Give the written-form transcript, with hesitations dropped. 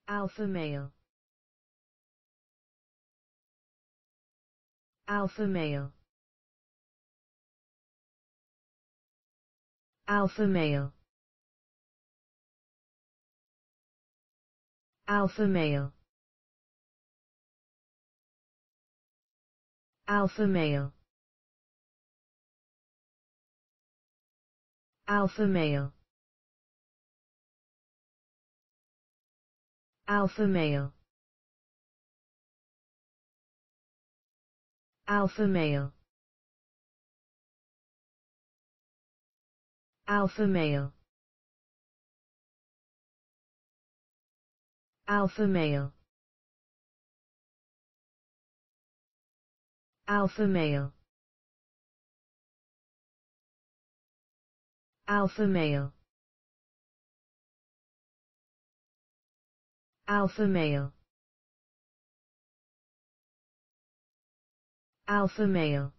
alpha male, alpha male, alpha male, alpha male, alpha male, alpha male, alpha male, alpha male, alpha male, alpha male, alpha male, alpha male, alpha male, alpha male,